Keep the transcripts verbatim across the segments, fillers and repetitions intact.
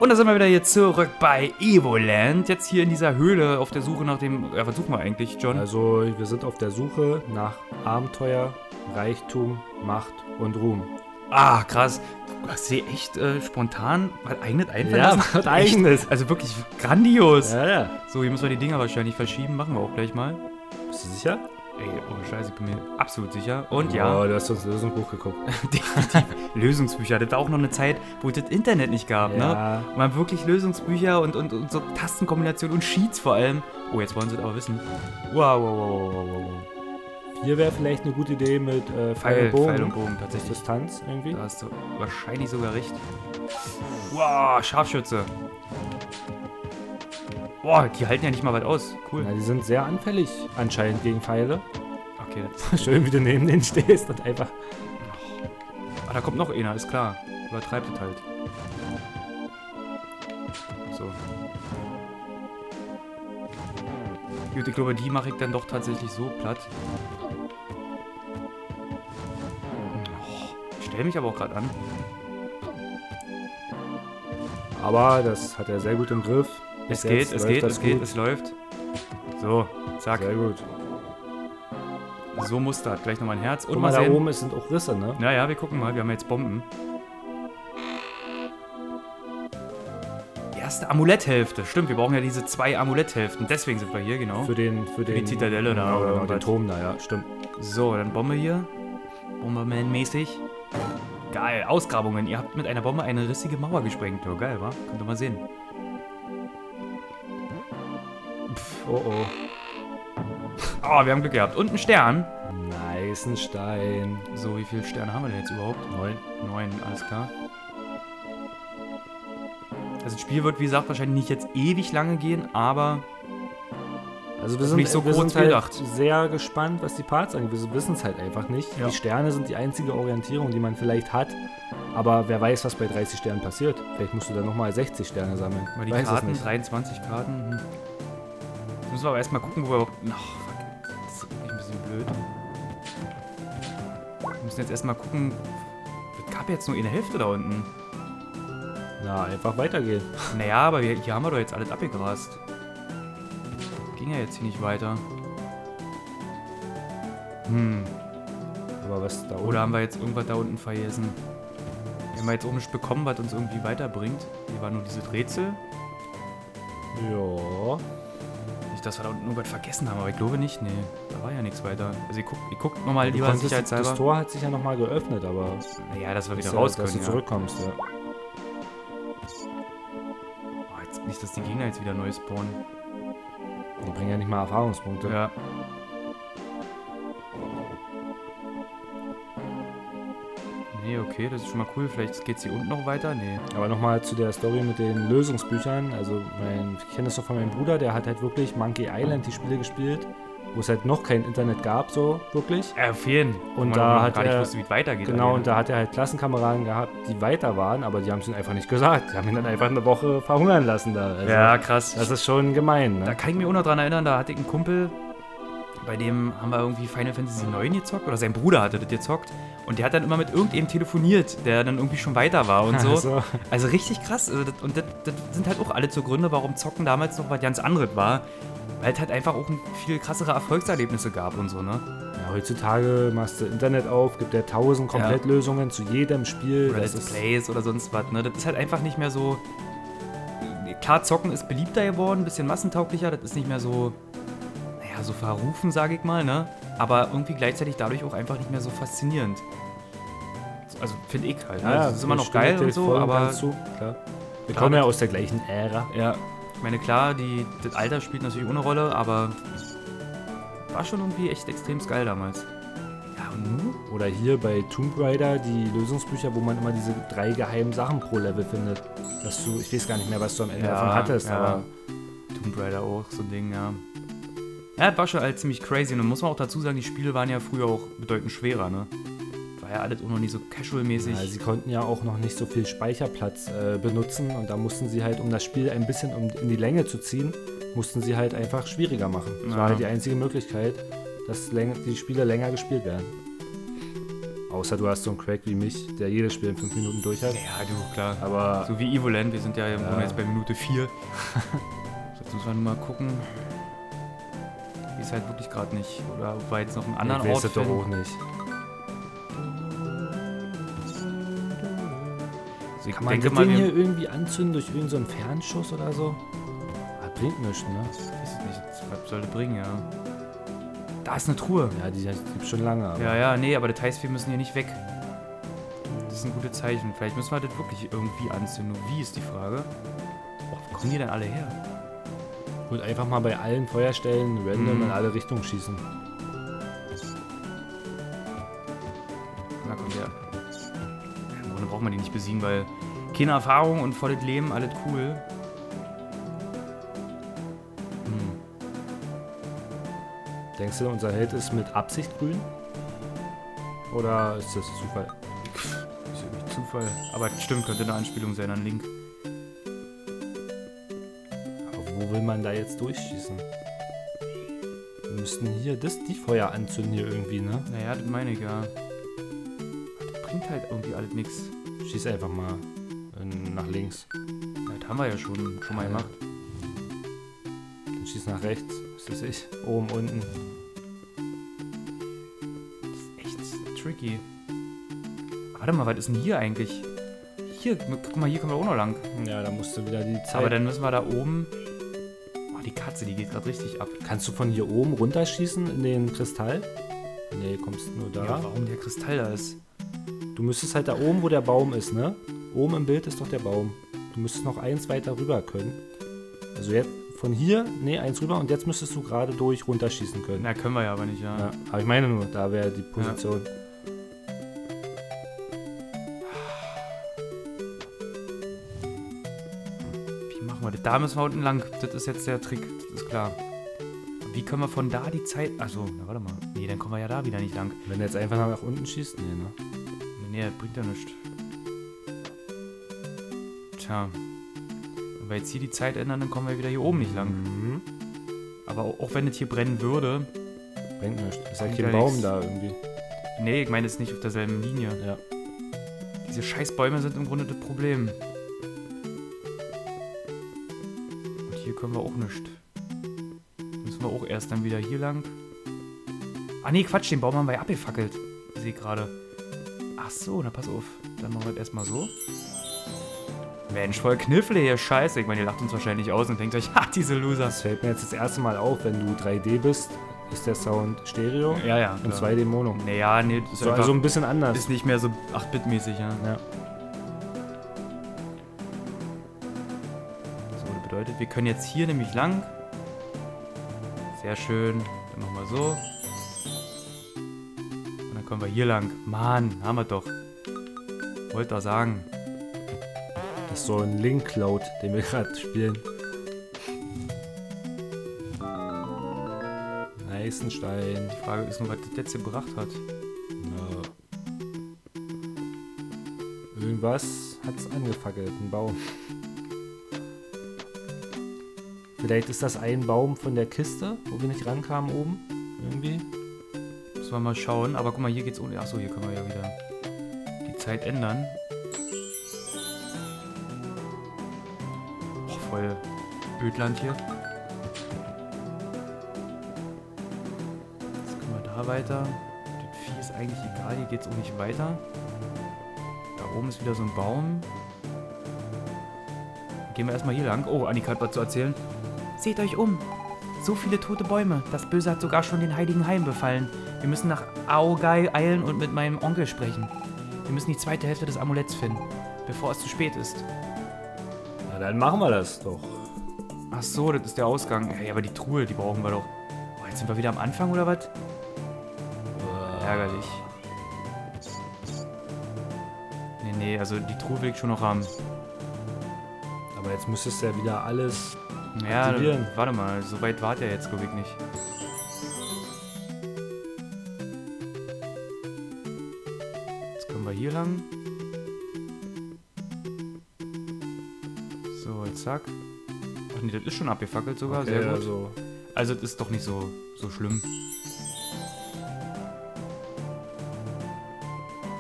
Und da sind wir wieder hier zurück bei Evoland. Jetzt hier in dieser Höhle auf der Suche nach dem... Ja, was suchen wir eigentlich, John? Also, wir sind auf der Suche nach Abenteuer, Reichtum, Macht und Ruhm. Ah, krass. Du hast dir echt äh, spontan was eigenes einfallen Ja, lassen? was eigenes. Also wirklich grandios. Ja, ja. So, hier müssen wir die Dinger wahrscheinlich verschieben. Machen wir auch gleich mal. Bist du sicher? Ey, oh Scheiße, ich bin mir absolut sicher. Und ja... Oh, du hast uns Lösungsbuch geguckt. Definitiv. Lösungsbücher. Das war auch noch eine Zeit, wo es das Internet nicht gab, Ja. ne? Man wirklich Lösungsbücher und, und, und so Tastenkombinationen und Sheets vor allem. Oh, jetzt wollen sie es aber wissen. Wow, wow, wow, wow, wow, wow. Hier wäre vielleicht eine gute Idee mit äh, Pfeil, Pfeil, und Bogen. Pfeil und Bogen, tatsächlich. Distanz irgendwie. Da hast du wahrscheinlich sogar recht. Wow, Scharfschütze. Boah, die halten ja nicht mal weit aus. Cool. Na, die sind sehr anfällig anscheinend gegen Pfeile. Okay, das Schön, wie du neben denen stehst und einfach... Ah, da kommt noch einer, ist klar. Übertreibt es halt. So. Gut, ich glaube, die mache ich dann doch tatsächlich so platt. Ich stelle mich aber auch gerade an. Aber das hat er sehr gut im Griff. Es Bis geht, jetzt es läuft geht, das es geht, gut. es läuft. So, zack. Sehr gut. So muss das. Gleich nochmal ein Herz. Und Guck mal mal, da sehen. oben ist- sind auch Risse, ne? Naja, wir gucken mal. Wir haben jetzt Bomben. Erste Amuletthälfte. Stimmt, wir brauchen ja diese zwei Amuletthälften. Deswegen sind wir hier, genau. Für den, für den... die Zitadelle da Genau, oder genau, den irgendwas. Turm da, ja, stimmt. So, dann Bombe hier. Bomberman-mäßig. Geil, Ausgrabungen. Ihr habt mit einer Bombe eine rissige Mauer gesprengt. Ja, geil, wa? Könnt ihr mal sehen. Oh, oh. Oh, wir haben Glück gehabt. Und ein Stern. Nice, ein Stein. So, wie viele Sterne haben wir denn jetzt überhaupt? Neun. Neun, alles klar. Also das Spiel wird, wie gesagt, wahrscheinlich nicht jetzt ewig lange gehen, aber... Also wir Ist sind, nicht so wir kurz sind halt gedacht. sehr gespannt, was die Parts angeht. Wir wissen es halt einfach nicht. Ja. Die Sterne sind die einzige Orientierung, die man vielleicht hat. Aber wer weiß, was bei dreißig Sternen passiert. Vielleicht musst du dann nochmal sechzig Sterne sammeln. Mal die weiß es Karten, nicht. dreiundzwanzig Karten. Hm. Jetzt müssen wir aber erstmal gucken, wo wir überhaupt... Ach, fuck. Das ist wirklich ein bisschen blöd. Wir müssen jetzt erstmal gucken... Es gab jetzt nur eine Hälfte da unten. Na, einfach weitergehen. Naja, aber wir, hier haben wir doch jetzt alles abgegrast. Ging ja jetzt hier nicht weiter. Hm. Aber was da oben... Oder haben wir jetzt irgendwas da unten vergessen? Wir haben jetzt auch nichts bekommen, was uns irgendwie weiterbringt. Hier war nur dieses Rätsel. Ja. Nicht, dass wir da unten irgendwas vergessen haben, aber ich glaube nicht. Nee, da war ja nichts weiter. Also ihr guckt, ihr guckt nochmal Du lieber konntest- sicherheitshalber. Das Tor hat sich ja nochmal geöffnet, aber... Ja, dass wir wieder ist ja, raus dass können, du ja. zurückkommst, ja. Oh, jetzt nicht, dass die Gegner jetzt wieder neu spawnen. Die bringen ja nicht mal Erfahrungspunkte. Ja. Nee, okay, das ist schon mal cool. Vielleicht geht's hier unten noch weiter. Nee. Aber nochmal zu der Story mit den Lösungsbüchern. Also, mein, ich kenne das doch von meinem Bruder, der hat halt wirklich Monkey Island die Spiele gespielt, wo es halt noch kein Internet gab, so wirklich. Ja, auf jeden. Und Wo man da noch hat gar nicht er- wusste, wie es weitergeht. Genau, Alter. und da hat er halt Klassenkameraden gehabt, die weiter waren, aber die haben es ihm einfach nicht gesagt. Die haben ihn dann einfach eine Woche verhungern lassen da. Also, Ja, krass. das ist schon gemein, Da ne? kann ich mich auch noch dran erinnern, da hatte ich einen Kumpel, bei dem haben wir irgendwie Final Fantasy neun gezockt, oder sein Bruder hatte das gezockt. Und der hat dann immer mit irgendjemandem telefoniert, der dann irgendwie schon weiter war und so. Also, Also richtig krass. Also das, und das, das sind halt auch alle so Gründe, warum Zocken damals noch was ganz anderes war. Weil es halt einfach auch viel krassere Erfolgserlebnisse gab und so, ne? ja, heutzutage machst du Internet auf, gibt er tausend Komplettlösungen zu jedem Spiel. Oder das Let's ist, Plays oder sonst was, ne? Das ist halt einfach nicht mehr so... Klar, Zocken ist beliebter geworden, ein bisschen massentauglicher. Das ist nicht mehr so... Naja, so verrufen, sage ich mal, ne? Aber irgendwie gleichzeitig dadurch auch einfach nicht mehr so faszinierend. Also finde ich halt. Ne? ja, Also, es ist immer ich noch stimme geil dir und so, voll und aber... ganz zu, klar. Wir Klar, kommen ja das- aus der gleichen Ära. Ja, ich meine, klar, die, das Alter spielt natürlich ohne Rolle, aber war schon irgendwie echt extrem geil damals. Ja, und nun? Oder hier bei Tomb Raider die Lösungsbücher, wo man immer diese drei geheimen Sachen pro Level findet. Dass du, ich weiß gar nicht mehr, was du am Ende davon hattest, ja. aber Tomb Raider auch, so ein Ding, ja. Ja, das war schon halt ziemlich crazy und dann muss man auch dazu sagen, die Spiele waren ja früher auch bedeutend schwerer, ne? War ja alles auch noch nicht so casual-mäßig. ja, sie konnten ja auch noch nicht so viel Speicherplatz äh, benutzen und da mussten sie halt, um das Spiel ein bisschen um, in die Länge zu ziehen, mussten sie halt einfach schwieriger machen. Das Ja. war halt die einzige Möglichkeit, dass läng- die Spiele länger gespielt werden. Außer du hast so einen Crack wie mich, der jedes Spiel in fünf Minuten durch hat. Ja, du, klar. Aber So wie Evoland, wir sind ja, im Ja. Grunde jetzt bei Minute vier. Jetzt müssen wir nur mal gucken. Wie ist halt wirklich gerade nicht. Oder ob wir jetzt noch einen anderen ich Ort weiß es doch finden. auch nicht. Also ich Kann man denke das mal, Ding wir, hier irgendwie anzünden durch irgendeinen so einen Fernschuss oder so? Das bringt nichts, ne? weiß es nicht, was soll das bringen, ja. Da ist eine Truhe. Ja, die gibt schon lange. Aber Ja, ja, nee, aber das heißt, wir müssen hier nicht weg. Das ist ein gutes Zeichen. Vielleicht müssen wir das wirklich irgendwie anzünden. Nur wie ist die Frage? Oh, wo kommen die denn alle her? Ich würde einfach mal bei allen Feuerstellen random Mhm. in alle Richtungen schießen. Na komm, der. Im Grunde braucht man die nicht besiegen, weil keine Erfahrung und volles Leben, alles cool. Hm. Denkst du, unser Held ist mit Absicht grün? Oder ist das Zufall? Ist ja nicht Zufall. Aber stimmt, könnte eine Anspielung sein an Link. Aber wo will man da jetzt durchschießen? Wir müssten hier das, die Feuer anzünden hier irgendwie, ne? Naja, das meine ich ja. Das bringt halt irgendwie alles nichts. Schieß einfach mal in, nach links. Na, das haben wir ja schon, schon mal gemacht. Dann schieß nach rechts. Was weiß ich? Oben, unten. Das ist echt tricky. Warte mal, was ist denn hier eigentlich? Hier, guck mal, hier kommen wir auch noch lang. Ja, da musst du wieder die Zeit. Aber dann müssen wir da oben... Oh, die Katze, die geht gerade richtig ab. Kannst du von hier oben runterschießen in den Kristall? Nee, kommst nur da. Ja, warum der Kristall da ist? Du müsstest halt da oben, wo der Baum ist, ne? Oben im Bild ist doch der Baum. Du müsstest noch eins weiter rüber können. Also jetzt von hier, nee, eins rüber und jetzt müsstest du gerade durch runterschießen können. Na, können wir ja aber nicht, ja. Ja, aber ich meine nur, da wäre die Position. Wie machen wir das? Da müssen wir unten lang. Das ist jetzt der Trick, das ist klar. Wie können wir von da die Zeit... Achso, na warte mal. Nee, dann kommen wir ja da wieder nicht lang. Wenn du jetzt einfach nach unten schießt, nee, ne? Nee, nee, das bringt ja nichts. Tja. Wenn wir jetzt hier die Zeit ändern, dann kommen wir wieder hier oben nicht lang. Mhm. Aber auch, auch wenn das hier brennen würde... Bringt nichts. Ist halt Bringt kein ja Baum nix. da irgendwie. Nee, ich meine jetzt nicht auf derselben Linie. Ja. Diese scheiß Bäume sind im Grunde das Problem. Und hier können wir auch nichts. Müssen wir auch erst dann wieder hier lang. Ah nee, Quatsch, den Baum haben wir ja abgefackelt. Sehe ich gerade. Ach so, na pass auf. Dann machen wir das erstmal so. Mensch, voll Kniffle hier, scheiße. Ich meine, ihr lacht uns wahrscheinlich aus und denkt euch, ha, diese Loser. Das fällt mir jetzt das erste Mal auf, wenn du drei D bist, ist der Sound Stereo Ja, ja. und klar. zwei D Mono. Naja, nee, das ist, So, einfach, also ein bisschen anders. ist nicht mehr so acht Bit mäßig, ja. Ja. So, das bedeutet, wir können jetzt hier nämlich lang. Sehr schön. Dann machen wir so. Und dann kommen wir hier lang. Mann, haben wir doch. Wollte doch sagen. Das ist so ein Link-Cloud, den wir gerade spielen. Eisenstein. Die Frage ist nur, was das jetzt gebracht hat. Ja. Irgendwas hat es angefackelt, ein Baum. Vielleicht ist das ein Baum von der Kiste, wo wir nicht rankamen oben. Irgendwie. Müssen wir mal schauen. Aber guck mal, hier geht's ohne. Achso, hier können wir ja wieder die Zeit ändern. Och, voll Ödland hier. Jetzt können wir da weiter. Das Vieh ist eigentlich egal, hier geht's auch nicht weiter. Da oben ist wieder so ein Baum. Gehen wir erstmal hier lang. Oh, Annika hat was zu erzählen. Seht euch um. So viele tote Bäume. Das Böse hat sogar schon den heiligen Hain befallen. Wir müssen nach Aogai eilen und mit meinem Onkel sprechen. Wir müssen die zweite Hälfte des Amuletts finden, bevor es zu spät ist. Na, dann machen wir das doch. Ach so, das ist der Ausgang. Hey, aber die Truhe, die brauchen wir doch. Oh, jetzt sind wir wieder am Anfang, oder was? Ärgerlich. Nee, nee, also die Truhe will ich schon noch haben. Aber jetzt müsstest du ja wieder alles. Ja, Aktivieren. warte mal, so weit war der jetzt, glaube ich, nicht. Jetzt können wir hier lang. So, zack. Ach nee, das ist schon abgefackelt sogar, Okay, sehr gut. also Also, das ist doch nicht so, so schlimm.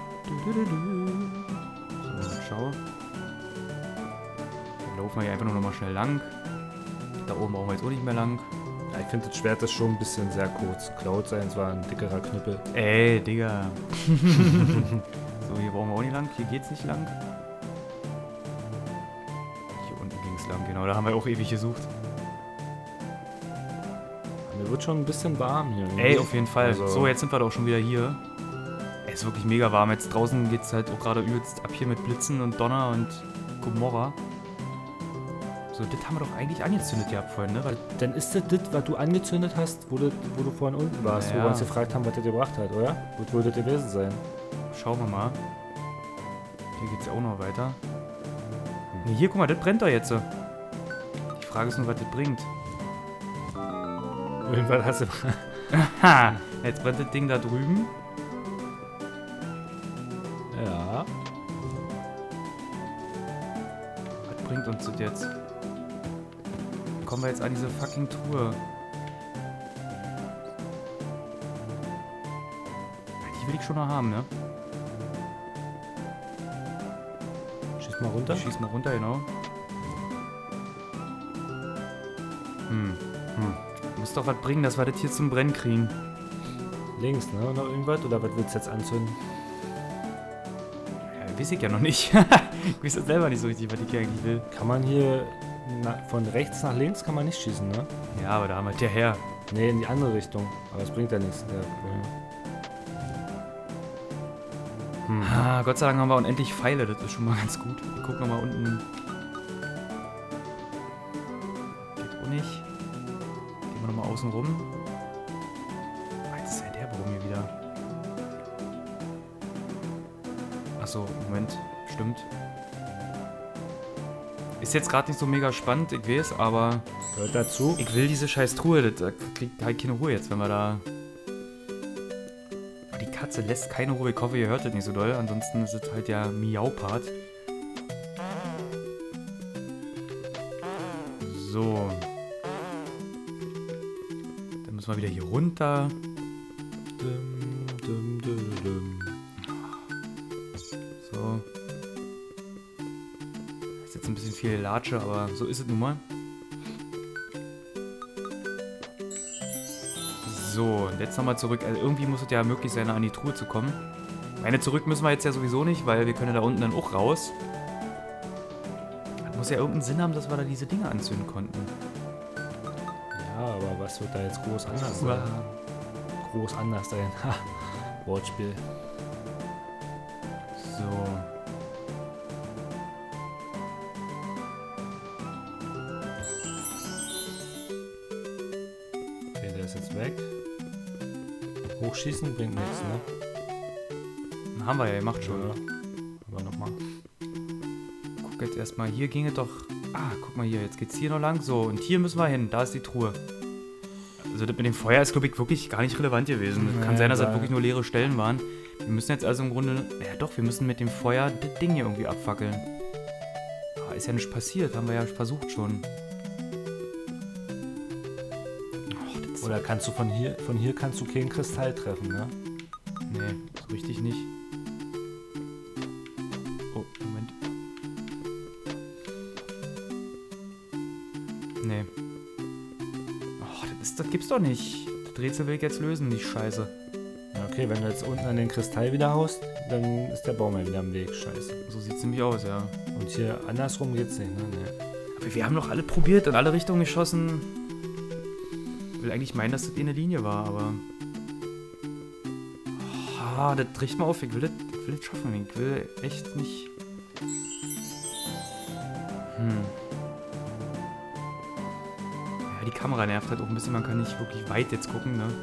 So, schau. Dann laufen wir hier einfach nur noch mal schnell lang. Da oben brauchen wir jetzt auch nicht mehr lang. Ja, ich finde das Schwert ist schon ein bisschen sehr kurz. Cloud seins war ein dickerer Knüppel. Ey, Digga. So, hier brauchen wir auch nicht lang. Hier geht's nicht lang. Hier unten ging's lang, genau. Da haben wir auch ewig gesucht. Mir wird schon ein bisschen warm hier. Ey, auf jeden Fall. Also, So, jetzt sind wir doch schon wieder hier. Es ist wirklich mega warm. Jetzt draußen geht's halt auch gerade übelst ab hier mit Blitzen und Donner und Gomorra. So, das haben wir doch eigentlich angezündet gehabt vorhin, ne? Weil Dann ist das das, was du angezündet hast, wo du, wo du vorhin unten warst, Ja. wo wir uns gefragt haben, was das gebracht hat, oder? Was würde das gewesen sein? schauen wir mal. Hier geht's ja auch noch weiter. Ne, hier, guck mal, das brennt doch jetzt. Die Frage ist nur, was das bringt. Irgendwann hast du... Ha! Jetzt brennt das Ding da drüben. Ja. Was bringt uns das jetzt? Kommen wir jetzt an diese fucking Truhe. Die will ich schon noch haben, ne? Schieß mal runter. Ich schieß mal runter, genau. Hm. Hm. Muss doch was bringen, dass wir das hier zum Brennen kriegen. Links, ne? Noch irgendwas? Oder was willst du jetzt anzünden? Ja, weiß ich ja noch nicht. Ich weiß jetzt selber nicht so richtig, was ich hier eigentlich will. Kann man hier na, von rechts nach links kann man nicht schießen, ne? Ja, aber da haben wir der her. Ne, in die andere Richtung. Aber es bringt ja nichts. Der, hm. Ah, Gott sei Dank haben wir unendlich Pfeile, das ist schon mal ganz gut. Wir gucken nochmal unten. Geht auch nicht. Gehen wir nochmal außen rum. Ah, jetzt ist ja der Baum hier wieder. Achso, Moment. Stimmt. Ist jetzt gerade nicht so mega spannend, ich weiß, aber Gehört dazu. ich will diese scheiß Truhe. Das kriegt halt keine Ruhe jetzt, wenn wir da... Die Katze lässt keine Ruhe. Ich hoffe, ihr hört das nicht so doll. Ansonsten ist es halt der Miau-Part. So. Dann müssen wir wieder hier runter. Dum, dum, dum, dum. So. Ist jetzt ein bisschen viel Latsche, aber so ist es nun mal. So, und jetzt nochmal zurück. Also irgendwie muss es ja möglich sein, an die Truhe zu kommen. Meine zurück müssen wir jetzt ja sowieso nicht, weil wir können ja da unten dann auch raus. Das muss ja irgendeinen Sinn haben, dass wir da diese Dinge anzünden konnten. Ja, aber was wird da jetzt groß anders sein? Groß anders sein. Ha, Wortspiel. So. Okay, der ist jetzt weg. Hochschießen bringt nichts, ne? Dann haben wir ja gemacht schon. Ja. Aber nochmal. Guck jetzt erstmal, hier ginge doch... Ah, guck mal hier, jetzt geht's hier noch lang. So, und hier müssen wir hin, da ist die Truhe. Also das mit dem Feuer ist, glaube ich, wirklich gar nicht relevant gewesen. Nee, Kann sein, dass das weil- wirklich nur leere Stellen waren. Wir müssen jetzt also im Grunde... Ja doch, wir müssen mit dem Feuer das Ding hier irgendwie abfackeln. Ah, ist ja nicht passiert, haben wir ja versucht schon. Och, das ist Oder kannst du von hier, von hier kannst du keinen Kristall treffen, ne? Nee, so richtig nicht. Oh, Moment. Nee. Oh, das, ist, das gibt's doch nicht. Das Rätsel will ich jetzt lösen, die Scheiße. Ja, okay, wenn du jetzt unten an den Kristall wieder haust, dann ist der Baum ja wieder am Weg, scheiße. So sieht's nämlich aus, ja. Und hier andersrum geht's nicht, ne? Nee. Aber wir haben doch alle probiert, in alle Richtungen geschossen. Ich will eigentlich meinen, dass das eh eine Linie war, aber... Ah, das riecht mal auf. Ich will das, ich will das schaffen. Ich will echt nicht... Hm. Ja, die Kamera nervt halt auch ein bisschen. Man kann nicht wirklich weit jetzt gucken, ne?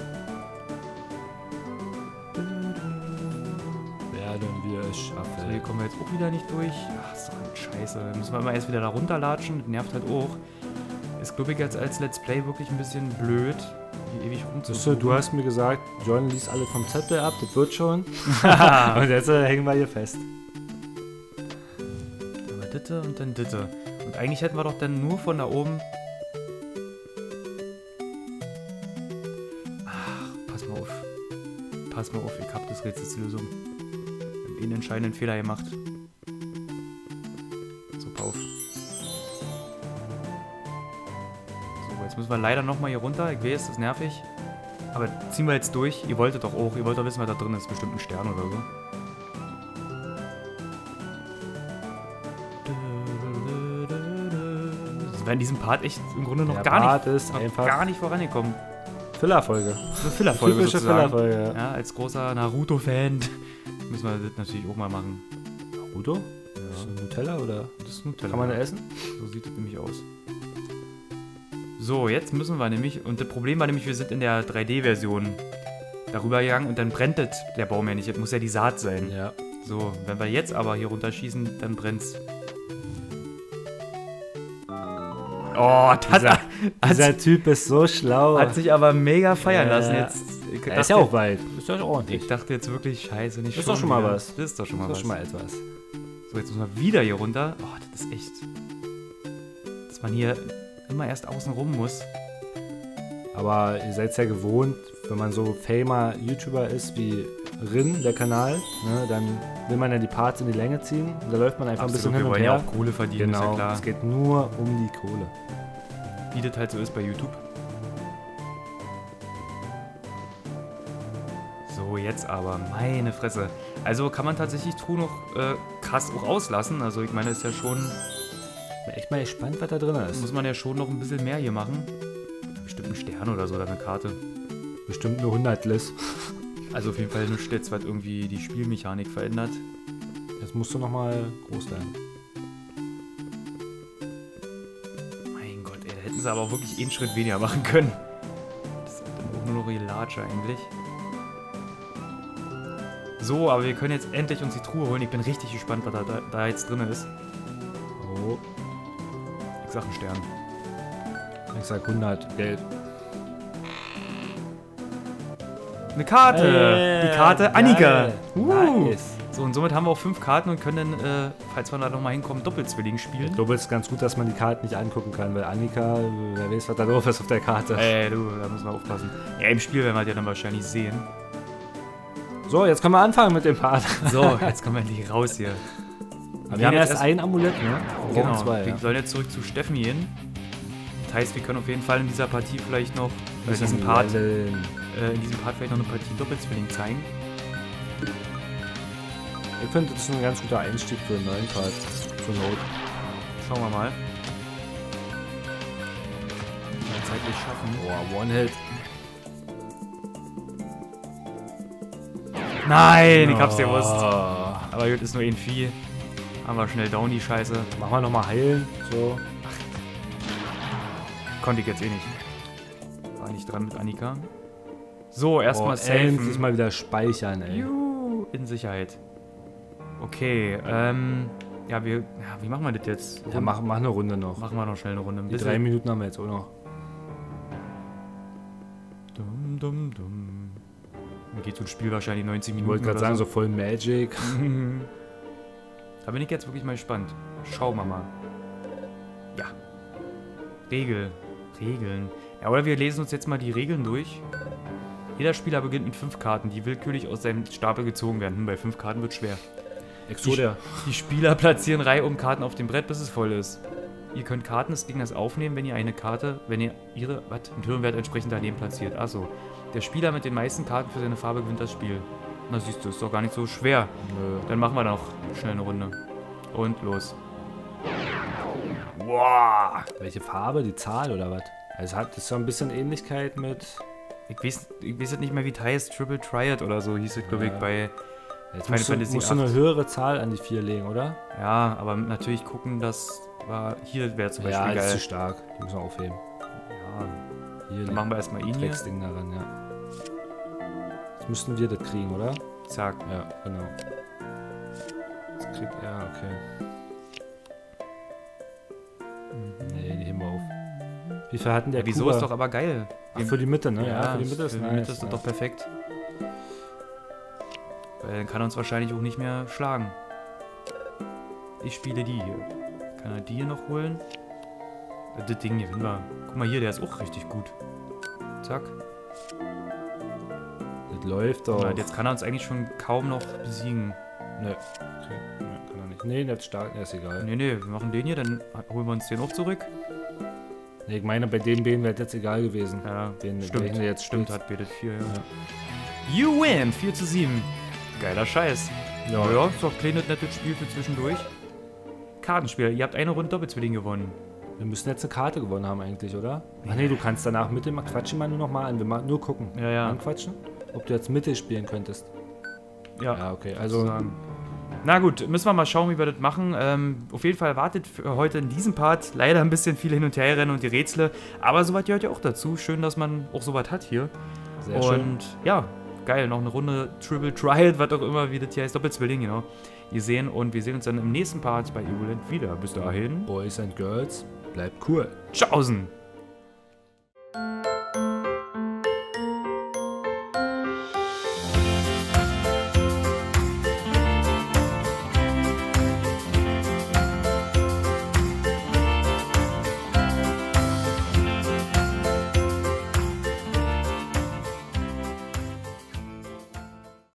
Werden wir es So, hier schaffen. kommen wir jetzt auch wieder nicht durch. Ach, ist doch eine Scheiße. Dann müssen wir immer erst wieder da runterlatschen. Das nervt halt auch. Ist, glaube ich, jetzt als Let's Play wirklich ein bisschen blöd, hier ewig Siehst du, rumzusuchen. du hast mir gesagt, John liest alle vom Zettel ab, das wird schon. Und jetzt äh, hängen wir hier fest. Aber ditte und dann ditte. Und eigentlich hätten wir doch dann nur von da oben... Ach, pass mal auf. Pass mal auf, ich hab das Rätselslösung. einen entscheidenden Fehler gemacht. So, pauf. So, jetzt müssen wir leider nochmal hier runter. Ich weiß, das ist nervig. Aber ziehen wir jetzt durch. Ihr wolltet doch auch. Ihr wollt doch wissen, was da drin ist. Bestimmt ein Stern oder so. Das war in diesem Part echt im Grunde noch Der gar Part nicht, ist noch einfach gar nicht vorangekommen. Fillerfolge. Eine Fillerfolge Typische sozusagen. Fillerfolge. Ja, als großer Naruto-Fan müssen wir das natürlich auch mal machen. Naruto? Ja. Ist das Nutella oder? Das ist Nutella. Kann man da essen? So sieht das nämlich aus. So, jetzt müssen wir nämlich, und das Problem war nämlich, wir sind in der drei D-Version darüber gegangen und dann brennt das, der Baum ja nicht. Das muss ja die Saat sein. Ja. So, wenn wir jetzt aber hier runterschießen, dann brennt's. Oh, das Dieser, hat, dieser Typ ist so schlau. hat sich aber mega feiern Ja. lassen jetzt. Ich Er ist ja auch weit. Ist ja ordentlich. Ich dachte jetzt wirklich, scheiße, nicht Das ist doch schon mal wieder. was. Das ist doch schon mal Das ist was. schon mal etwas. So, jetzt müssen wir wieder hier runter. Oh, das ist echt... Dass man hier immer erst außen rum muss. Aber ihr seid ja gewohnt, wenn man so famer YouTuber ist wie Rin, der Kanal, ne, dann will man ja die Parts in die Länge ziehen und da läuft man einfach Absolut, ein bisschen wir hin und wollen her. ja auch Kohle verdienen, ist ja Genau, klar. es geht nur um die Kohle. Wie das halt so ist bei YouTube. So, jetzt aber, meine Fresse. Also kann man tatsächlich True noch äh, krass auch auslassen. Also ich meine, ist ja schon, Bin echt mal gespannt, was da drin ist. muss man ja schon noch ein bisschen mehr hier machen. Bestimmt ein Stern oder so, oder eine Karte. Bestimmt nur hundert Liss. Also auf jeden Fall nichts jetzt, was irgendwie die Spielmechanik verändert. Jetzt musst du nochmal groß werden. Mein Gott, ey, da hätten sie aber auch wirklich einen Schritt weniger machen können. Das ist dann auch nur noch Larger eigentlich. So, aber wir können jetzt endlich uns die Truhe holen. Ich bin richtig gespannt, was da, da, da jetzt drin ist. Oh, Ich sag einen Stern. ich sag hundert Geld. Eine Karte! Äh, die Karte geil. Annika! Uh. Nice. So, und somit haben wir auch fünf Karten und können dann, äh, falls wir da nochmal hinkommen, Doppelzwilling spielen. Ich glaube, es ist ganz gut, dass man die Karten nicht angucken kann, weil Annika, wer weiß, was da drauf ist auf der Karte. Ey, du, da müssen wir aufpassen. Ja, im Spiel werden wir die dann wahrscheinlich sehen. So, jetzt können wir anfangen mit dem Part. So, jetzt kommen wir endlich raus hier. Aber wir haben erst ein Amulett, ne? Wir brauchen Genau, zwei, wir ja. sollen jetzt zurück zu Steffen gehen. Das heißt, wir können auf jeden Fall in dieser Partie vielleicht noch, äh, Bisschen diesen Part, leveln. äh, in diesem Part vielleicht noch eine Partie Doppelzwilling zeigen. Ich finde, das ist ein ganz guter Einstieg für einen neuen Part. Zur Not. Schauen wir mal. Mal zeitlich schaffen. Boah, One-Hit. Nein, ich hab's gewusst. Oh. Aber gut, ist nur ein Vieh. Haben wir schnell down die Scheiße. Machen wir nochmal heilen. So. Konnte ich jetzt eh nicht. War nicht dran mit Annika. So, erstmal oh, endlich safen. mal wieder speichern, ey. Juhu, in Sicherheit. Okay, ähm... Ja, wir... Ja, wie machen wir das jetzt? Ja, mach, mach eine Runde noch. Machen wir noch schnell eine Runde. Ein Die bisschen- drei Minuten haben wir jetzt auch noch. Dum, dum, dum. Dann geht so ein Spiel wahrscheinlich neunzig Ich Minuten wollte gerade oder sagen, so voll Magic. Da bin ich jetzt wirklich mal gespannt. Schauen wir mal. Ja. Regel. Regeln. Ja, oder wir lesen uns jetzt mal die Regeln durch. Jeder Spieler beginnt mit fünf Karten, die willkürlich aus seinem Stapel gezogen werden. Hm, bei fünf Karten wird schwer. Exodia. Die Spieler platzieren Reihe um Karten auf dem Brett, bis es voll ist. Ihr könnt Karten des Gegners aufnehmen, wenn ihr eine Karte, wenn ihr ihre, was, einen Türenwert entsprechend daneben platziert. Achso. Der Spieler mit den meisten Karten für seine Farbe gewinnt das Spiel. Na siehst du, ist doch gar nicht so schwer. Nö. Dann machen wir noch schnell eine Runde. Und los. Wow. Welche Farbe? Die Zahl oder was? Also hat das so ein bisschen Ähnlichkeit mit. Ich weiß, ich weiß jetzt nicht mehr, wie es heißt. Triple Triad oder so hieß es, glaube ich, Ja. bei... Jetzt Final musst du, Fantasy musst du eine acht. höhere Zahl an die vier legen, oder? Ja, aber natürlich gucken, dass war hier wäre zum Ja, Beispiel das ist zu geil. stark. Die müssen wir aufheben. Ja, Hier dann machen wir erstmal ihn hier. Drecksding daran, ja. Jetzt müssten wir das kriegen, oder? Zack. Ja, genau. Das kriegt er, okay. Nee, die heben wir auf. Wie viel hatten der Ja, wieso Kuba? ist doch aber geil. Ach, für die Mitte, ne? Ja, für die Mitte ist für die nice. Mitte ist das ja. doch perfekt. Weil dann kann er uns wahrscheinlich auch nicht mehr schlagen. Ich spiele die hier. Kann er die hier noch holen? Äh, Das Ding gewinnen wir. Guck mal hier, der ist auch richtig gut. Zack. Das läuft doch. Na, jetzt kann er uns eigentlich schon kaum noch besiegen. Ne. Okay. Nee, kann er nicht. Nee, nicht stark, nee, ist egal. Nee, nee, wir machen den hier, dann holen wir uns den auch zurück. Nee, ich meine, bei den Bänen wäre jetzt egal gewesen. Ja, den, stimmt. welchen der jetzt Stimmt, spielt. hat betet vier, ja. Ja. You win, vier zu sieben. Geiler Scheiß. Ja. Ja, ist doch ein kleines nettes Spiel für zwischendurch. Kartenspiel, ihr habt eine Runde Doppelzwilling gewonnen. Wir müssen jetzt eine Karte gewonnen haben eigentlich, oder? Ach nee, du kannst danach Mitte, quatsch ihn mal nur noch mal an. Wir mal nur gucken. Ja, ja. Anquatschen? Ob du jetzt Mitte spielen könntest. Ja, Ja, okay, also... Na gut, müssen wir mal schauen, wie wir das machen. Ähm, auf jeden Fall wartet für heute in diesem Part leider ein bisschen viel hin und her rennen und die Rätsel. Aber sowas gehört ja auch dazu. Schön, dass man auch sowas hat hier. Sehr und schön. ja, geil. Noch eine Runde Triple Trial, was auch immer, wie das hier heißt. Doppelzwilling, genau. Ihr sehen und wir sehen uns dann im nächsten Part bei Evoland wieder. Bis dahin. Boys and Girls, bleibt cool. Tschaußen!